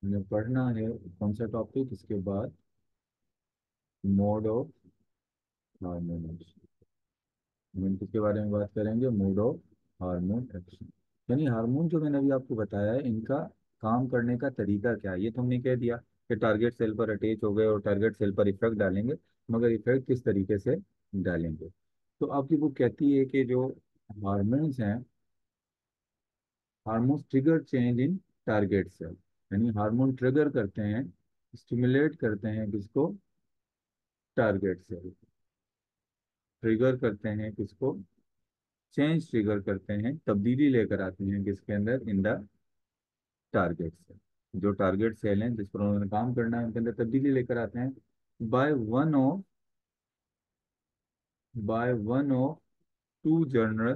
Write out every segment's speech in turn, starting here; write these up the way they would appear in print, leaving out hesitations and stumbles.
हमें पढ़ना है कौन सा टॉपिक, इसके बाद मोड ऑफ हार्मोन। हम किसके बारे में बात करेंगे? Mode of hormone action. यानी हार्मोन जो मैंने अभी आपको बताया है, इनका काम करने का तरीका क्या है, ये तो हमने कह दिया कि टारगेट सेल पर अटैच हो गए और टारगेट सेल पर इफेक्ट डालेंगे। मगर इफेक्ट किस तरीके से डालेंगे? तो आपकी बुक कहती है कि जो हार्मोन्स हैं, hormone trigger change in target cell. यानी हार्मोन ट्रिगर करते हैं, स्टिमुलेट करते हैं किसको? Target cell. ट्रिगर करते हैं किसको? चेंज ट्रिगर करते हैं, तब्दीली लेकर आते हैं किसके अंदर? In the target cell. जो टारगेट सेल हैं जिस पर उन्होंने काम करना है, उनके अंदर तब्दीली लेकर आते हैं by one of two general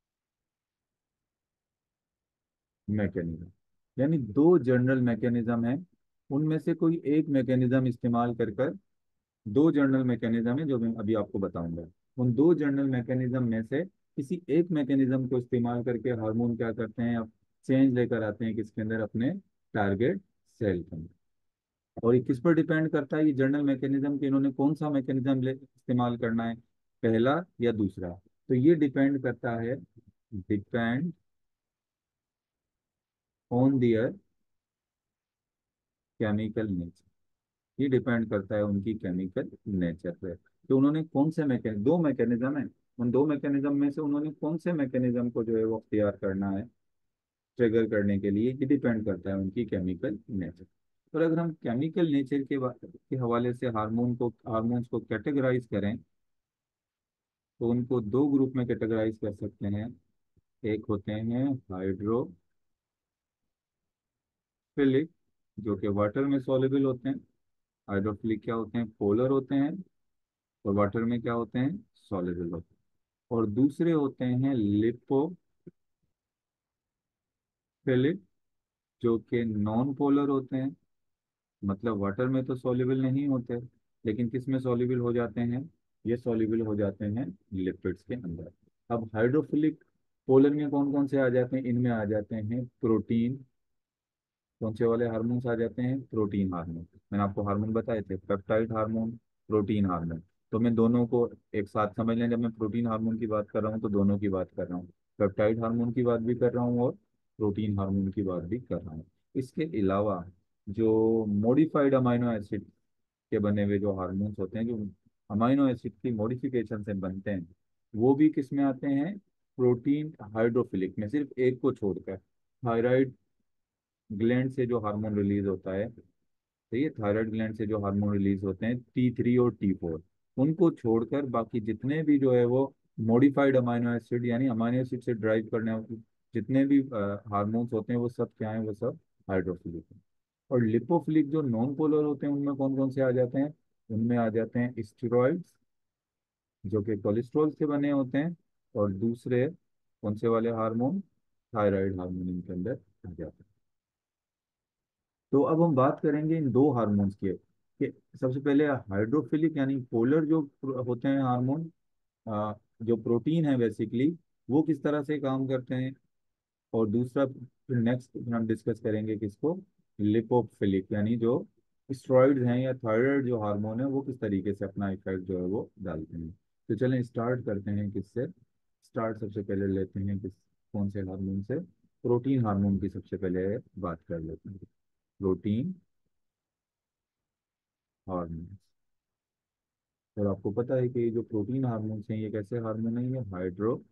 mechanism. यानी दो जनरल मैकेनिज्म है, उनमें से कोई एक मैकेनिज्म इस्तेमाल कर कर, दो जनरल मैकेनिज्म है जो मैं अभी आपको बताऊंगा। उन दो जनरल मैकेनिज्म में से किसी एक मैकेनिज्म को इस्तेमाल करके हार्मोन क्या करते हैं? अब चेंज लेकर आते हैं किसके अंदर? अपने टारगेट सेल के अंदर। और ये किस पर डिपेंड करता है, ये जनरल मैकेनिज्म के इन्होंने कौन सा मैकेनिज्म इस्तेमाल करना है, पहला या दूसरा? तो ये डिपेंड करता है, depend on their chemical nature. ये डिपेंड करता है उनकी केमिकल नेचर पे। तो उन्होंने कौन से दो मैकेनिज्म है, उन दो मैकेनिज्म में से उन्होंने कौन से मैकेनिज्म को जो है वो अख्तियार करना है ट्रिगर करने के लिए, ये डिपेंड करता है उनकी केमिकल नेचर। और अगर हम केमिकल नेचर के हवाले से हार्मोन्स को कैटेगराइज करें, तो उनको दो ग्रुप में कैटेगराइज कर सकते हैं। एक होते हैं हाइड्रोफिलिक, जो कि वाटर में सॉल्युबल होते हैं। हाइड्रोफिलिक क्या होते हैं? पोलर होते हैं, और वाटर में क्या होते हैं? सॉल्युबल होते हैं। और दूसरे होते हैं लिपोफिलिक, जो कि नॉन पोलर होते हैं। मतलब वाटर में तो सॉल्युबल नहीं होते, लेकिन किस में सॉल्युबल हो जाते हैं? ये सॉल्युबल हो जाते हैं लिपिड्स के अंदर। अब हाइड्रोफिलिक पोलर में कौन कौन से आ जाते हैं? इनमें आ जाते हैं प्रोटीन। कौन से वाले हार्मोन्स आ जाते हैं? Protein hormone. मैंने आपको हार्मोन बताए थे, पेप्टाइड हार्मोन, प्रोटीन हार्मोन। तो मैं दोनों को एक साथ समझ लें, जब मैं प्रोटीन हार्मोन की बात कर रहा हूँ तो दोनों की बात कर रहा हूँ। पेप्टाइड हार्मोन की बात भी कर रहा हूँ और प्रोटीन हार्मोन की बात भी कर रहा हूँ। इसके अलावा जो मॉडिफाइड अमाइनो एसिड के बने हुए जो हार्मोन्स होते हैं, जो अमाइनो एसिड की मॉडिफिकेशन से बनते हैं, वो भी किस में आते हैं? प्रोटीन हाइड्रोफिलिक में, सिर्फ एक को छोड़कर। थायराइड ग्लैंड से जो हार्मोन रिलीज होता है, तो ये थायराइड ग्लैंड से जो हार्मोन रिलीज होते हैं T3 और T4, उनको छोड़कर बाकी जितने भी जो है वो मॉडिफाइड अमाइनो एसिड, यानी अमाइनो एसिड से ड्राइव करने वाले जितने भी हार्मोन्स होते हैं, वो सब क्या है? वो सब हाइड्रोफिलिक है। और लिपोफिलिक जो नॉन पोलर होते हैं, उनमें कौन कौन से आ जाते हैं? उनमें आ जाते हैं स्टेरॉइड्स, जो कि कोलेस्ट्रॉल से बने होते हैं। और दूसरे कौन से वाले हार्मोन? थायराइड हार्मोन इनके अंदर आ जाते हैं। तो अब हम बात करेंगे इन दो हार्मोन्स की, कि सबसे पहले हाइड्रोफिलिक यानी पोलर जो होते हैं हार्मोन, जो प्रोटीन है बेसिकली, वो किस तरह से काम करते हैं। और दूसरा फिर नेक्स्ट हम डिस्कस करेंगे किसको? लिपोफिलिक, यानी जो स्टेरॉइड्स हैं या थायराइड जो हार्मोन है, वो किस तरीके से अपना इफेक्ट जो है वो डालते हैं। तो चलें स्टार्ट करते हैं किससे? स्टार्ट सबसे पहले लेते हैं कौन से हार्मोन से? प्रोटीन हार्मोन की सबसे पहले बात कर लेते हैं। Protein hormone. और आपको पता है कि ये जो प्रोटीन हार्मोन्स हैं, ये कैसे हार्मोन है? ये हाइड्रोफिलिक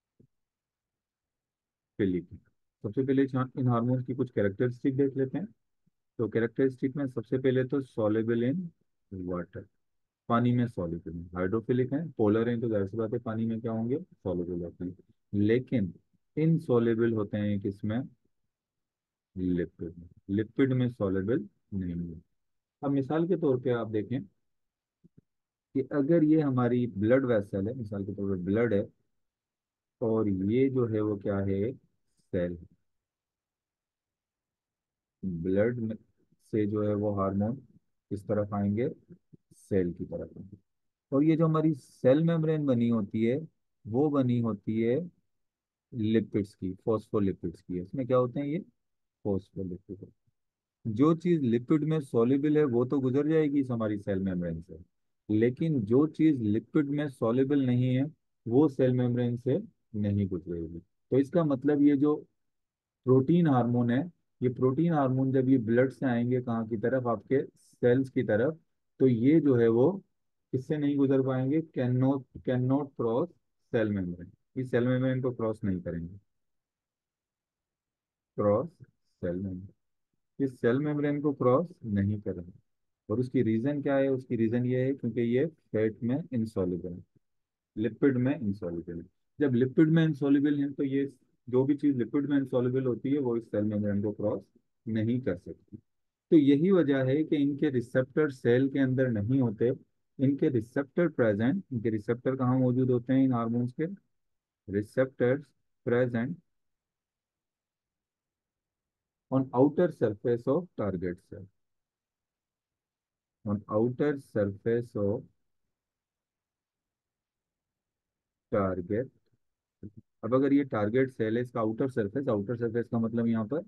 है। सबसे पहले इन हार्मोन्स की कुछ कैरेक्टरिस्टिक देख लेते हैं। तो कैरेक्टरिस्टिक में सबसे पहले तो सॉल्युबल इन वाटर, पानी में सॉल्युबल है। हाइड्रोफिलिक है, पोलर है, तो जाहिर सी बात है पानी में क्या होंगे? सॉल्युबल होते हैं। लेकिन इनसॉल्युबल होते हैं किसमें? लिपिड में। लिपिड में सॉल्युबल नहीं है। अब मिसाल के तौर पे आप देखें कि अगर ये हमारी ब्लड वेसल है, मिसाल के तौर पे ब्लड है, और ये जो है वो क्या है? सेल। ब्लड में से जो है वो हार्मोन किस तरफ आएंगे? सेल की तरफ आएंगे। और ये जो हमारी सेल मेम्ब्रेन बनी होती है, वो बनी होती है लिपिड्स की, फॉस्फोलिपिड्स की। इसमें क्या होते हैं? ये फॉस्फोलिपिड। जो चीज लिपिड में सॉल्युबल है वो तो गुजर जाएगी इस हमारी सेल मेम्ब्रेन से, लेकिन जो चीज लिपिड में सॉल्युबल नहीं है वो सेल मेम्ब्रेन से नहीं गुजरेगी। तो इसका मतलब ये जो प्रोटीन हार्मोन है, ये प्रोटीन हार्मोन जब ये ब्लड से आएंगे कहाँ की तरफ, आपके सेल्स की तरफ, तो ये जो है वो किससे नहीं गुजर पाएंगे, cannot cross cell membrane. इस सेल मेम्ब्रेन को क्रॉस नहीं करेंगे, क्रॉस सेल मेम्ब्रेन, इस सेल मेम्ब्रेन को क्रॉस नहीं करेंगे। और उसकी रीजन क्या है, उसकी रीजन ये है क्योंकि ये फैट में इंसॉल्युबल है, लिपिड में इंसॉल्युबल है। जब लिपिड में इंसॉल्युबल है तो ये जो भी चीज लिपिड में इंसॉल्युबल होती है वो इस सेल मेम्ब्रेन को क्रॉस नहीं कर सकती। तो यही वजह है कि इनके रिसेप्टर सेल के अंदर नहीं होते, इनके रिसेप्टर कहाँ मौजूद होते हैं इन हार्मोन्स के, receptors present on outer surface of target cell, on outer surface of target. अब अगर ये टारगेट सेल है, इसका आउटर सरफेस का मतलब यहाँ पर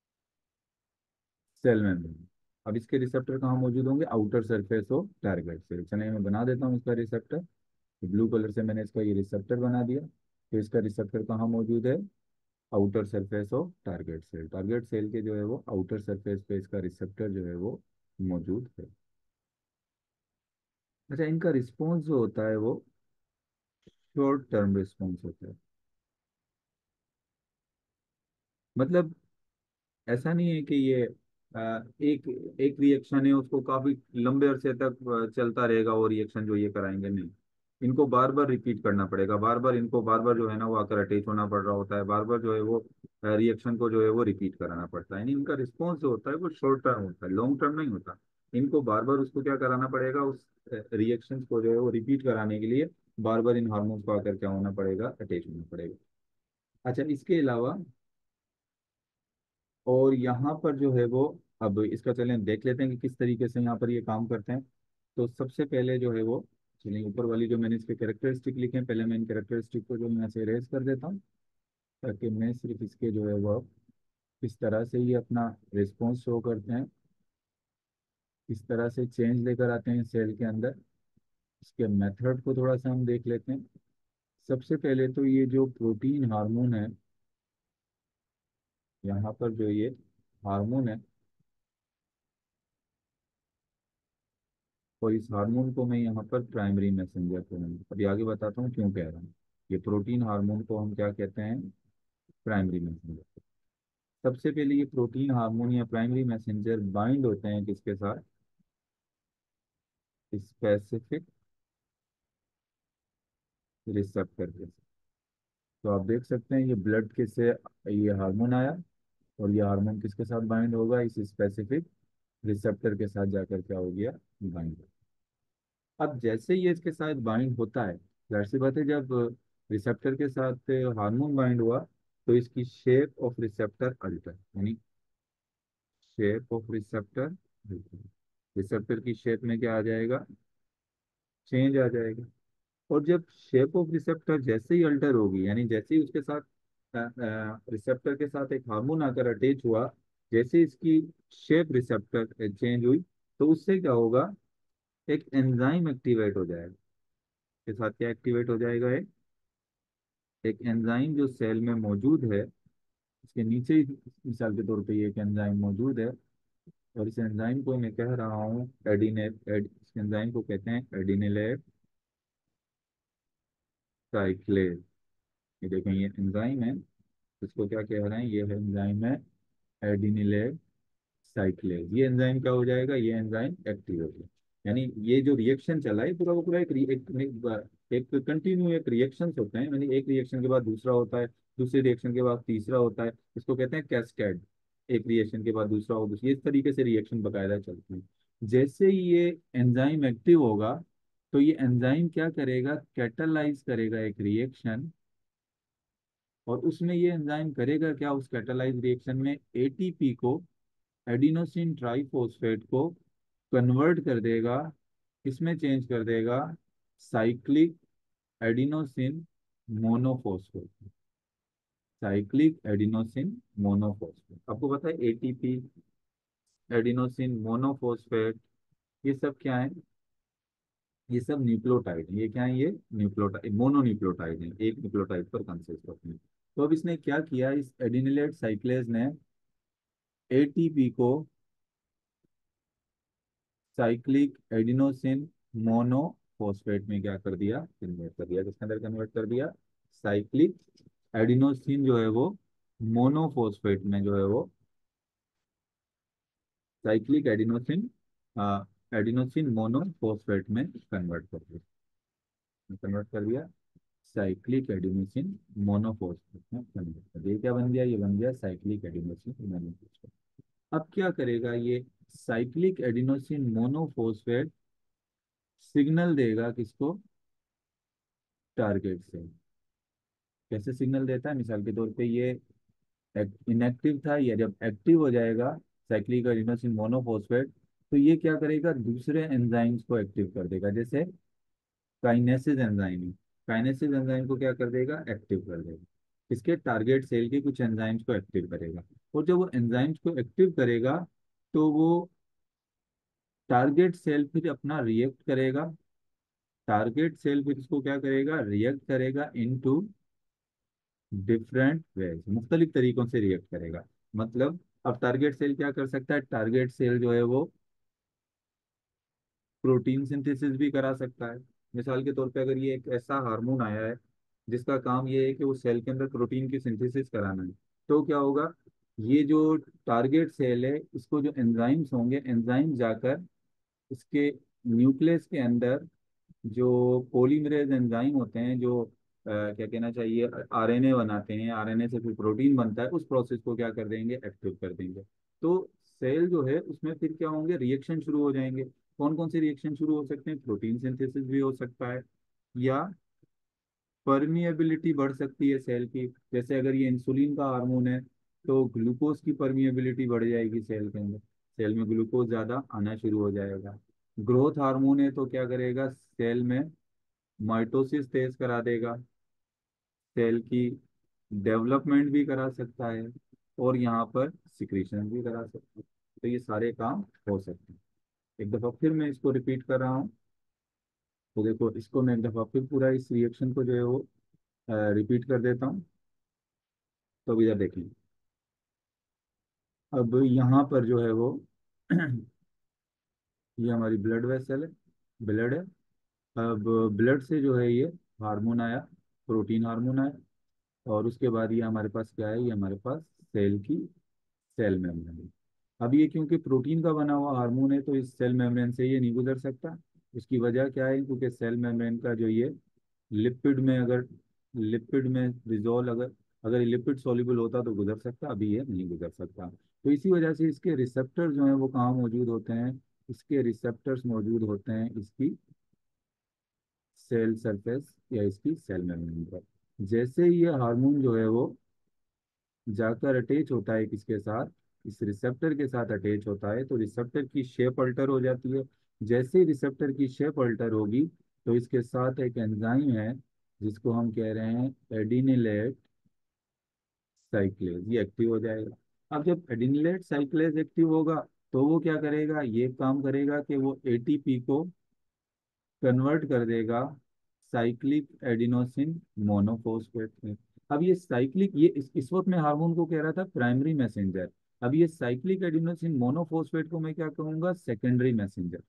सेल मेम्ब्रेन। अब इसके रिसेप्टर कहाँ मौजूद होंगे, outer surface of target cell. चलिए मैं बना देता हूँ इसका रिसेप्टर। ब्लू कलर से मैंने इसका ये रिसेप्टर बना दिया। तो इसका रिसेप्टर कहाँ मौजूद है, outer surface of target cell. Target cell के जो है वो आउटर सरफेस पे इसका रिसेप्टर जो है वो मौजूद है। अच्छा, इनका रिस्पॉन्स जो होता है वो शॉर्ट टर्म रिस्पॉन्स होता है। मतलब ऐसा नहीं है कि ये एक एक रिएक्शन है उसको काफी लंबे अरसे तक चलता रहेगा वो रिएक्शन जो ये कराएंगे, नहीं। इनको बार बार रिपीट करना पड़ेगा, बार बार इनको बार बार जो है ना वो आकर अटैच होना पड़ रहा होता है, बार बार जो है वो रिएक्शन को जो है वो रिपीट कराना पड़ता है। यानी इनका रिस्पॉन्स जो होता है वो शॉर्ट टर्म होता है, लॉन्ग टर्म नहीं होता। इनको बार बार उसको क्या कराना पड़ेगा, उस रिएक्शन को जो है वो रिपीट कराने के लिए बार बार इन हार्मोन्स को आकर क्या होना पड़ेगा, अटैच होना पड़ेगा। अच्छा, इसके अलावा और यहाँ पर जो है वो, अब इसका चलें देख लेते हैं कि किस तरीके से यहाँ पर ये काम करते हैं। तो सबसे पहले जो है वो, चलिए ऊपर वाली जो मैंने इसके कैरेक्टरिस्टिक लिखे हैं, पहले मैं इन कैरेक्टरिस्टिक को जो मैं यहाँ से इरेज कर देता हूँ, ताकि मैं सिर्फ इसके जो है वो किस तरह से ये अपना रिस्पॉन्स शो करते हैं, किस तरह से चेंज लेकर आते हैं सेल के अंदर, इसके मेथड को थोड़ा सा हम देख लेते हैं। सबसे पहले तो ये जो प्रोटीन हार्मोन है, यहाँ पर जो ये हार्मोन है, और इस हार्मोन को मैं यहाँ पर प्राइमरी मैसेंजर कहूँगा। अभी आगे बताता हूँ क्यों कह रहा हूँ। ये प्रोटीन हार्मोन को हम क्या कहते हैं, प्राइमरी मैसेंजर। सबसे पहले ये प्रोटीन हार्मोन या प्राइमरी मैसेंजर बाइंड होते हैं किसके साथ, स्पेसिफिक रिसेप्टर के साथ। तो आप देख सकते हैं ये ब्लड के से ये हार्मोन आया, और ये हार्मोन किसके साथ बाइंड होगा, इस स्पेसिफिक रिसेप्टर के साथ जाकर क्या हो गया, बाइंड। अब जैसे ये इसके साथ बाइंड होता है, जाहिर सी बात है जब रिसेप्टर के साथ हार्मोन बाइंड हुआ तो इसकी शेप ऑफ रिसेप्टर अल्टर, यानी शेप ऑफ रिसेप्टर, रिसेप्टर की शेप में क्या आ जाएगा, चेंज आ जाएगा। और जब शेप ऑफ रिसेप्टर जैसे ही अल्टर होगी, यानी जैसे ही उसके साथ रिसेप्टर के साथ एक हार्मोन आकर अटैच हुआ, जैसे इसकी शेप रिसेप्टर चेंज हुई, तो उससे क्या होगा, एक एंजाइम एक्टिवेट हो जाएगा। के साथ क्या एक्टिवेट हो जाएगा, एक एंजाइम जो सेल में मौजूद है, इसके नीचे ही मिसाल के तौर पे ये एक एंजाइम मौजूद है, और इस एंजाइम को मैं कह रहा हूँ इस एंजाइम को कहते हैं एडिनिलेट साइक्लेज। ये देखें ये एंजाइम है, इसको क्या कह रहे हैं, ये एंजाइम है एडिनिलेट साइक्लेज। ये एंजाइम क्या हो जाएगा, ये एंजाइम एक्टिव हो गया। यानी ये जो रिएक्शन चला है पूरा वो पूरा एक कंटिन्यू एक रिएक्शन होते हैं, यानी एक रिएक्शन के बाद दूसरा होता है, दूसरे रिएक्शन के बाद तीसरा होता है, इसको कहते हैं कैस्केड। एक रिएक्शन के बाद दूसरा हो, दूसरी, इस तरीके से रिएक्शन बकायदा चलती है। जैसे ही ये एंजाइम एक्टिव होगा, तो ये एंजाइम क्या करेगा, कैटालाइज करेगा एक रिएक्शन। और उसमें ये एंजाइम करेगा क्या, उस कैटालाइज रिएक्शन में एटीपी को, एडिनोसिन ट्राइफॉस्फेट को कन्वर्ट कर देगा, किसमें चेंज कर देगा, cyclic adenosine monophosphate, cyclic adenosine monophosphate. आपको पता है एटीपी एडिनोसिन मोनोफॉस्फेट, ये सब क्या है? ये सब न्यूक्लियोटाइड है। ये क्या है? ये न्यूक्लियोटाइड, मोनोन्यूक्लियोटाइड है, एक न्यूक्लियोटाइड पर कंसिस्ट करते हैं। तो अब इसने क्या किया, इस एडिनिलेट साइक्लेज ने एटीपी को साइक्लिक एडिनोसिन मोनोफॉस्फेट में क्या कर दिया, कन्वर्ट कर दिया। किसके अंदर कन्वर्ट कर दिया? साइक्लिक एडिनोसिन जो है वो मोनोफॉस्फेट में जो है वो साइक्लिक एडिनोसिन एडिनोसिन मोनोफॉस्फेट में कन्वर्ट कर दिया। साइक्लिक एडिनोसिन मोनोफॉस्फेट में कन्वर्ट कर दिया। ये क्या बन गया? ये बन गया साइक्लिक एडिनोसिन मोनोफॉस्फेट। अब क्या करेगा ये साइक्लिक एडिनोसिन मोनोफॉस्फेट? सिग्नल देगा किसको? टारगेट से। कैसे सिग्नल देता है? मिसाल के तौर पे ये इनएक्टिव था, या जब एक्टिव हो जाएगा साइक्लिक एडिनोसिन मोनोफॉस्फेट, तो ये क्या करेगा? दूसरे एंजाइम्स को एक्टिव कर देगा। जैसे काइनेसिस एंजाइम है, काइनेसिस एंजाइम को क्या कर देगा? एक्टिव कर देगा। इसके टारगेट सेल के कुछ एंजाइम्स को एक्टिव करेगा। और जब वो एंजाइम्स को एक्टिव करेगा तो वो टारगेट सेल फिर अपना रिएक्ट करेगा। टारगेट सेल फिर इसको क्या करेगा? रिएक्ट करेगा इनटू डिफरेंट वेज, मुख्तलिफ तरीकों से रिएक्ट करेगा। मतलब अब टारगेट सेल क्या कर सकता है? टारगेट सेल जो है वो प्रोटीन सिंथेसिस भी करा सकता है। मिसाल के तौर पे अगर ये एक ऐसा हार्मोन आया है जिसका काम ये है कि वो सेल के अंदर प्रोटीन की सिंथेसिस कराना है, तो क्या होगा? ये जो टारगेट सेल है, इसको जो एंजाइम्स होंगे, एंजाइम जाकर इसके न्यूक्लियस के अंदर जो पॉलीमरेज एंजाइम होते हैं, जो क्या कहना चाहिए, आरएनए बनाते हैं, आरएनए से फिर प्रोटीन बनता है, उस प्रोसेस को क्या कर देंगे? एक्टिव कर देंगे। तो सेल जो है उसमें फिर क्या होंगे? रिएक्शन शुरू हो जाएंगे। कौन कौन से रिएक्शन शुरू हो सकते हैं? प्रोटीन सिंथेसिस भी हो सकता है, या परमिएबिलिटी बढ़ सकती है सेल की। जैसे अगर ये इंसुलिन का हार्मोन है तो ग्लूकोज की परमिएबिलिटी बढ़ जाएगी सेल के अंदर, सेल में ग्लूकोज ज्यादा आना शुरू हो जाएगा। ग्रोथ हार्मोन है तो क्या करेगा? सेल में माइटोसिस तेज करा देगा, सेल की डेवलपमेंट भी करा सकता है, और यहाँ पर सिक्रीशन भी करा सकता है। तो ये सारे काम हो सकते हैं। एक दफा फिर मैं इसको रिपीट कर रहा हूँ। तो देखो, इसको मैं एक दफा फिर पूरा इस रिएक्शन को जो है वो रिपीट कर देता हूँ। तो अब इधर देखें। अब यहाँ पर जो है वो ये हमारी ब्लड वेसल है, ब्लड है। अब ब्लड से जो है ये हार्मोन आया, प्रोटीन हार्मोन आया। और उसके बाद ये हमारे पास क्या है? ये हमारे पास सेल की सेल मेम्ब्रेन है। अब ये क्योंकि प्रोटीन का बना हुआ हार्मोन है तो इस सेल मेम्ब्रेन से ये नहीं गुजर सकता। उसकी वजह क्या है? क्योंकि सेल मेम्ब्रेन का जो ये लिपिड में, अगर लिपिड में डिजोल्व, अगर अगर लिपिड सॉल्युबल होता तो गुजर सकता, अभी ये नहीं गुजर सकता। तो इसी वजह से इसके रिसेप्टर जो हैं वो कहाँ मौजूद होते हैं? इसके रिसेप्टर्स मौजूद होते हैं इसकी सेल सरफेस या इसकी सेल मेम्ब्रेन पर। जैसे ही ये हार्मोन जो है वो जाकर अटैच होता है किसके साथ? इस रिसेप्टर के साथ अटैच होता है, तो रिसेप्टर की शेप अल्टर हो जाती है। जैसे ही रिसेप्टर की शेप अल्टर होगी तो इसके साथ एक एंजाइम है जिसको हम कह रहे हैं एडिनिलेट साइक्लेज, ये एक्टिव हो जाएगा। अब जब एडिनिलेट साइक्लेज एक्टिव होगा तो वो क्या करेगा? ये काम करेगा कि वो एटीपी को कन्वर्ट कर देगा साइक्लिक एडिनोसिन मोनोफॉस्फेट में। अब ये साइक्लिक, ये इस वक्त मैं हार्मोन को कह रहा था प्राइमरी मैसेंजर। अब ये साइक्लिक एडिनोसिन मोनोफॉस्फेट को मैं क्या कहूंगा? Secondary messenger.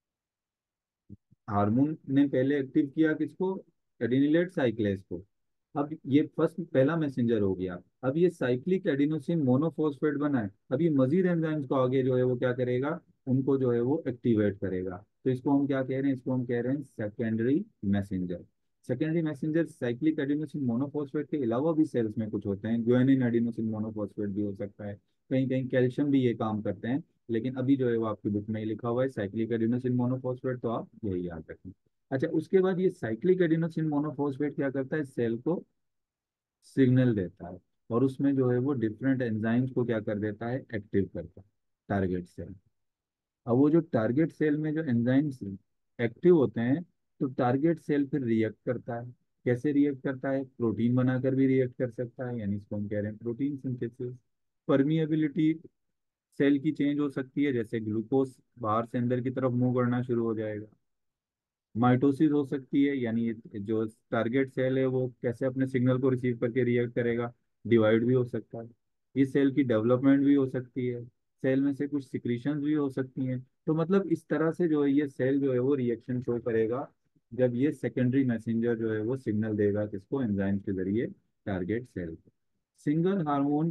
हार्मोन ने पहले एक्टिव किया किसको? एडिनिलेट साइक्लेज को। अब ये फर्स्ट पहला मैसेंजर हो गया। अब ये साइक्लिक एडिनोसिन मोनोफॉस्फेट बना है, अब ये मजीद एंजाइम्स को आगे जो है वो क्या करेगा? उनको जो है वो एक्टिवेट करेगा। तो इसको हम क्या कह रहे हैं? इसको हम कह रहे हैं secondary messenger. Secondary messenger cyclic adenosine monophosphate के अलावा भी सेल्स में कुछ होते हैं। ग्वानिन एडिनोसिन मोनोफॉस्फेट भी हो सकता है, कहीं कहीं कैल्शियम भी ये काम करते हैं। लेकिन अभी जो है वो आपकी बुक में ही लिखा हुआ है साइक्लिक एडिनोसिन मोनोफॉस्फेट, तो आप यही याद रखें। अच्छा, उसके बाद ये साइक्लिक एडिनोसिन मोनोफॉस्फेट क्या करता है? सेल को सिग्नल देता है, और उसमें जो है वो डिफरेंट एंजाइम्स को क्या कर देता है? एक्टिव करता है टारगेट सेल। अब वो जो टारगेट सेल में जो एंजाइम्स एक्टिव होते हैं, तो टारगेट सेल फिर रिएक्ट करता है। कैसे रिएक्ट करता है? प्रोटीन बनाकर भी रिएक्ट कर सकता है, यानी इसको हम कह रहे हैं प्रोटीन सिंथेसिस। परमिएबिलिटी सेल की चेंज हो सकती है, जैसे ग्लूकोज बाहर से अंदर की तरफ मूव करना शुरू हो जाएगा। माइटोसिस हो सकती है, यानी जो टारगेट सेल है वो कैसे अपने सिग्नल को रिसीव करके रिएक्ट करेगा। डिवाइड भी हो सकता है। ये सेल की डेवलपमेंट भी हो सकती है। सेल में से कुछ सिक्रीशंस भी हो सकती हैं। तो मतलब इस तरह से जो है ये सेल जो है वो रिएक्शन शो करेगा, जब ये सेकेंडरी मैसेंजर जो है वो सिग्नल देगा किसको, एंजाइम के जरिए टारगेट सेल को। सिंगल हार्मोन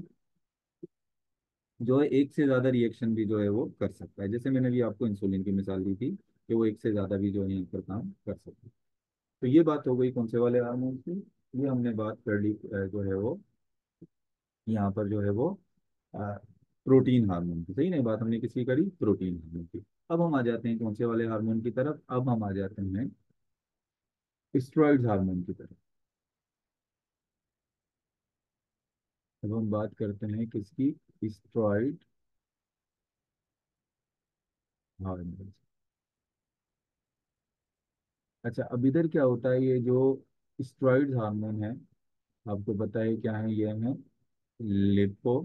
जो है एक से ज्यादा रिएक्शन भी जो है वो कर सकता है, जैसे मैंने भी आपको इंसुलिन की मिसाल दी थी कि वो एक से ज्यादा भी जो है यहाँ पर काम कर सकता है। तो ये बात हो गई कौन से वाले हार्मोन की। ये हमने बात कर ली जो है वो यहाँ पर जो है वो प्रोटीन हार्मोन की। सही नहीं बात हमने किसकी करी, प्रोटीन हार्मोन की। अब हम आ जाते हैं कौन से वाले हार्मोन की तरफ, अब हम आ जाते हैं स्टेरॉइड हार्मोन की तरफ। अब हम बात करते हैं किसकी, स्टेरॉइड हार्मोन। अच्छा, अब इधर क्या होता है, ये जो स्टेरॉइड हार्मोन है, आपको पता है क्या है, ये है लिपो।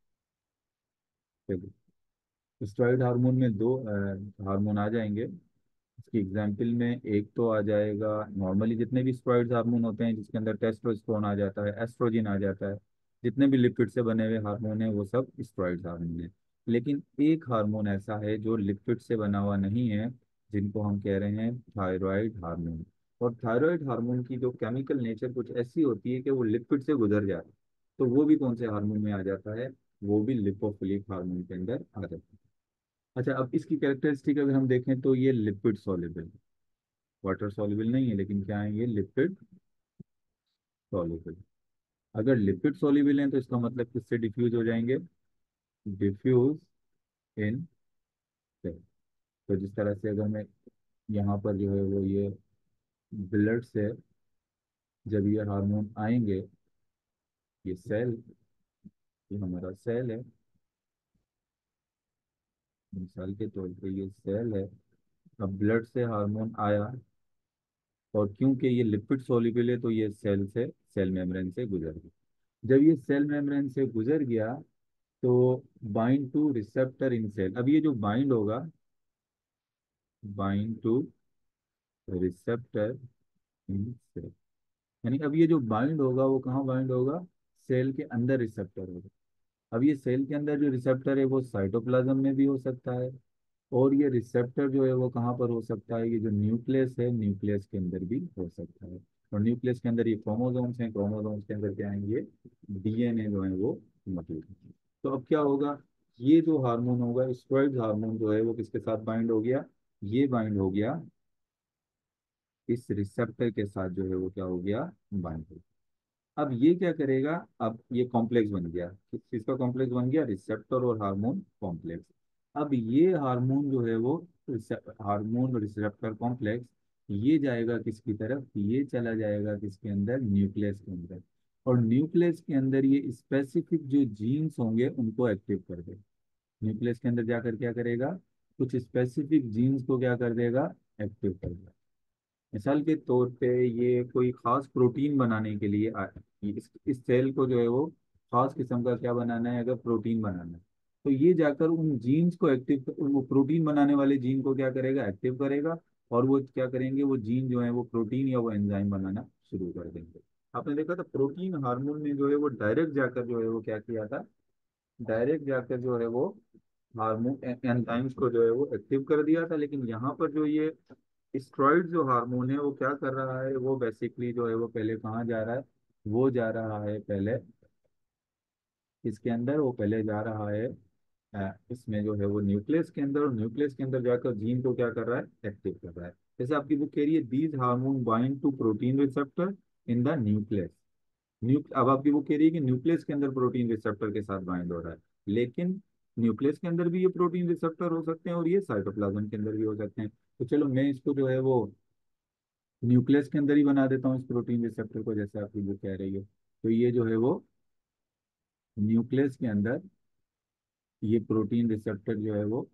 स्टेरॉइड हार्मोन में दो हार्मोन आ जाएंगे। इसकी एग्जाम्पल में एक तो आ जाएगा, नॉर्मली जितने भी स्टेरॉइड हार्मोन होते हैं जिसके अंदर टेस्टोस्टेरोन आ जाता है, एस्ट्रोजन आ जाता है, जितने भी लिपिड से बने हुए हार्मोन है वो सब स्टेरॉइड हार्मोन है। लेकिन एक हार्मोन ऐसा है जो लिपिड से बना हुआ नहीं है, जिनको हम कह रहे हैं थायराइड हार्मोन। और थायराइड हार्मोन की जो केमिकल नेचर कुछ ऐसी होती है कि वो लिपिड से गुजर जाता है। तो वो भी कौन से हार्मोन में आ जाता है, वो भी लिपोफिलिक हार्मोन के अंदर आ जाता है। अच्छा, अब इसकी कैरेक्टरिस्टिक अगर हम देखें तो ये लिपिड सॉल्युबल, वाटर सॉल्युबल नहीं है, लेकिन क्या है, ये लिपिड सॉल्युबल। अगर लिपिड सॉल्युबल हैं तो इसका मतलब किससे डिफ्यूज हो जाएंगे, डिफ्यूज इन सेल। तो जिस तरह से अगर मैं यहाँ पर जो है वो ये ब्लड से जब ये हार्मोन आएंगे, ये सेल, ये हमारा सेल है, मिसाल के तौर पे ये सेल है। अब ब्लड से हार्मोन आया, और क्योंकि ये लिपिड सॉल्युबल है तो ये सेल से, सेल मेम्ब्रेन से गुजर गया। जब ये सेल मेम्ब्रेन से गुजर गया तो bind to receptor in cell. अब ये जो बाइंड होगा, bind to receptor in cell, यानी अब ये जो बाइंड होगा वो कहाँ बाइंड होगा, सेल के अंदर रिसेप्टर होगा। अब ये सेल के अंदर जो रिसेप्टर है वो साइटोप्लाज्म में भी हो सकता है, और ये रिसेप्टर जो है वो कहाँ पर हो सकता है, ये जो न्यूक्लियस है, न्यूक्लियस के अंदर भी हो सकता है। और न्यूक्लियस के अंदर ये क्रोमोसोम्स हैं, क्रोमोसोम्स के अंदर क्या है, ये डीएनए जो है वो मौजूद है। तो अब क्या होगा, ये जो हार्मोन होगा स्टेरॉइड हार्मोन जो है वो किसके साथ बाइंड हो गया, ये बाइंड हो गया इस रिसेप्टर के साथ, जो है वो क्या हो गया, बाइंड हो गया। अब ये क्या करेगा, अब ये कॉम्प्लेक्स बन गया, किस चीज का कॉम्प्लेक्स बन गया, रिसेप्टर और हार्मोन कॉम्प्लेक्स। अब ये हार्मोन जो है वो हार्मोन रिसेप्टर कॉम्प्लेक्स, ये जाएगा किसकी तरफ, ये चला जाएगा किसके अंदर, न्यूक्लियस के अंदर। और न्यूक्लियस के अंदर ये स्पेसिफिक जो जीन्स होंगे उनको एक्टिव कर देगा। न्यूक्लियस के अंदर जाकर क्या करेगा, कुछ स्पेसिफिक जीन्स को क्या कर देगा, एक्टिव कर देगा। मिसाल के तौर पे ये कोई खास प्रोटीन बनाने के लिए इस सेल को जो है वो खास किस्म का क्या बनाना है, अगर प्रोटीन बनाना है, तो ये जाकर उन जीन्स को एक्टिव, वो प्रोटीन बनाने वाले जीन को क्या करेगा, एक्टिव करेगा। और वो क्या करेंगे, वो जीन जो है वो प्रोटीन या वो एंजाइम बनाना शुरू कर देंगे। आपने देखा था प्रोटीन हार्मोन में जो है वो डायरेक्ट जाकर जो है वो क्या किया था, डायरेक्ट जाकर जो है वो हार्मोन एंजाइम्स को जो है वो एक्टिव कर दिया था। लेकिन यहाँ पर जो ये स्टेरॉइड जो हार्मोन है वो क्या कर रहा है, वो बेसिकली जो है वो पहले कहाँ जा रहा है, वो जा रहा है पहले इसके अंदर, वो पहले जा रहा है इसमें जो है वो न्यूक्लियस के अंदर, और न्यूक्लियस के अंदर जाकर जीन को क्या कर रहा है, एक्टिव कर रहा है। जैसे आपकी बुक कह रही है these hormone bind to protein receptor in the nucleus. अब आपकी वो कह रही है कि न्यूक्लियस के अंदर प्रोटीन रिसेप्टर के साथ बाइंड हो रहा है, लेकिन न्यूक्लियस के अंदर भी ये प्रोटीन रिसेप्टर हो सकते हैं और ये साइटोप्लाज्म के अंदर भी हो सकते हैं। तो चलो मैं इसको जो है वो न्यूक्लियस के अंदर ही बना देता हूँ इस प्रोटीन रिसेप्टर को, जैसे आपकी जो कह रही है। तो ये जो है वो न्यूक्लियस के अंदर ये प्रोटीन रिसेप्टर जो है वो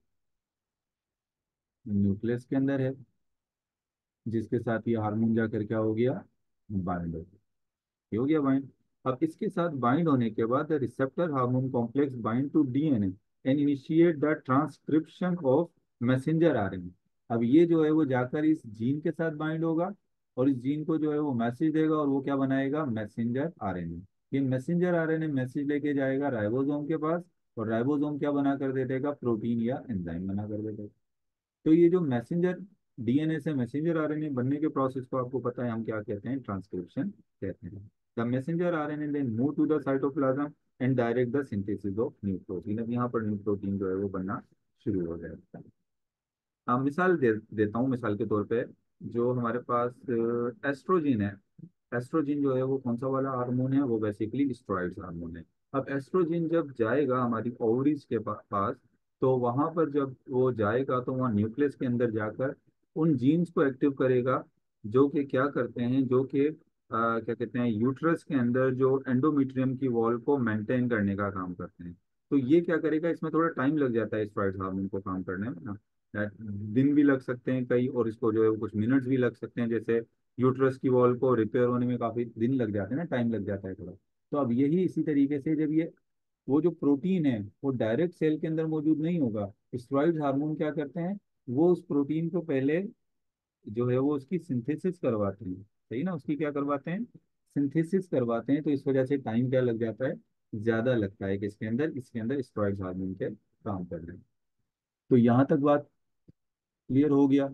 न्यूक्लियस के अंदर है, जिसके साथ ये हार्मोन जाकर क्या हो गया, बाइंड हो गया। ये हो गया बाइंड। अब इसके साथ बाइंड होने के बाद receptor hormone complex bind to DNA. And initiate the transcription of messenger RNA. अब ये जो है वो जाकर इस जीन के साथ बाइंड होगा और इस जीन को जो है वो मैसेज देगा और वो क्या बनाएगा, मैसेंजर आरएनए। ये मैसेंजर आरएनए मैसेज लेके जाएगा राइबोसोम के पास और राइबोसोम क्या बना कर दे देगा, प्रोटीन या एंजाइम बना कर दे देगा। तो ये जो मैसेंजर डीएनए से मैसेंजर आरएनए बनने के प्रोसेस को आपको पता है हम क्या कहते हैं, ट्रांसक्रिप्शन कहते हैं। The messenger RNA then move to the cytoplasm and direct the synthesis of new protein. अब यहाँ पर न्यू प्रोटीन जो है वो बनना शुरू हो जाएगा। मिसाल देता हूँ, मिसाल के तौर पे जो हमारे पास एस्ट्रोजिन है। एस्ट्रोजिन जो है वो कौन सा वाला हार्मोन है, वो बेसिकली स्टेरॉइड हार्मोन है। अब एस्ट्रोजिन जब जाएगा हमारी ओवरीज के पास, तो वहां पर जब वो जाएगा तो वहाँ न्यूक्लियस के अंदर जाकर उन जीन्स को एक्टिव करेगा जो कि क्या करते हैं, जो कि क्या कहते हैं, यूट्रस के अंदर जो एंडोमेट्रियम की वॉल को मेंटेन करने का काम करते हैं। तो ये क्या करेगा, इसमें थोड़ा टाइम लग जाता है स्टेरॉइड हार्मोन को काम करने में ना। दिन भी लग सकते हैं कई, और इसको जो है वो कुछ मिनट्स भी लग सकते हैं। जैसे यूट्रस की वॉल को रिपेयर होने में काफी दिन लग जाते हैं ना, टाइम लग जाता है थोड़ा। तो अब यही इसी तरीके से जब ये वो जो प्रोटीन है वो डायरेक्ट सेल के अंदर मौजूद नहीं होगा, स्टेरॉइड हार्मोन क्या करते हैं, वो उस प्रोटीन को पहले जो है वो उसकी सिंथेसिस करवाते हैं। सही ना, उसकी क्या करवाते हैं, सिंथेसिस करवाते हैं। तो इस वजह से टाइम क्या लग जाता है, ज्यादा लगता है कि इसके अंदर स्टेरॉइड हार्मोन के काम कर रहे हैं। तो यहाँ तक बात क्लियर हो गया।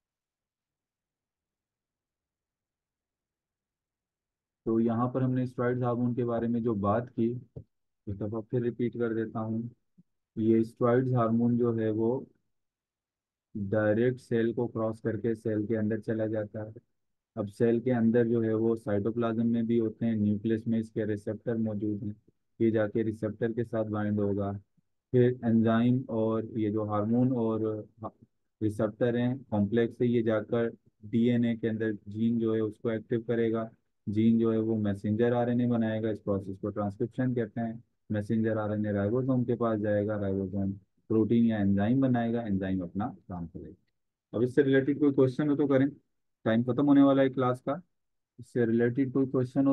तो यहाँ पर हमने स्टेरॉइड हार्मोन के बारे में जो बात की, एक दफा फिर रिपीट कर देता हूँ। ये स्टेरॉइड हार्मोन जो है वो डायरेक्ट सेल को क्रॉस करके सेल के अंदर चला जाता है। अब सेल के अंदर जो है वो साइटोप्लाज्म में भी होते हैं, न्यूक्लियस में इसके रिसेप्टर मौजूद हैं। ये जाके रिसेप्टर के साथ बाइंड होगा। फिर एंजाइम और ये जो हार्मोन और रिसेप्टर हैं कॉम्प्लेक्स है, ये जाकर डीएनए के अंदर जीन जो है उसको एक्टिव करेगा। जीन जो है वो मैसेंजर आरएनए बनाएगा, इस प्रोसेस को ट्रांसक्रिप्शन कहते हैं। मैसेंजर आरएनए राइबोसोम के पास जाएगा, राइबोसोम प्रोटीन या एंजाइम बनाएगा, एंजाइम अपना काम करेगा। अब इससे रिलेटेड कोई क्वेश्चन हो तो करें, टाइम खत्म होने वाला है क्लास का। इससे रिलेटेड कोई क्वेश्चन हो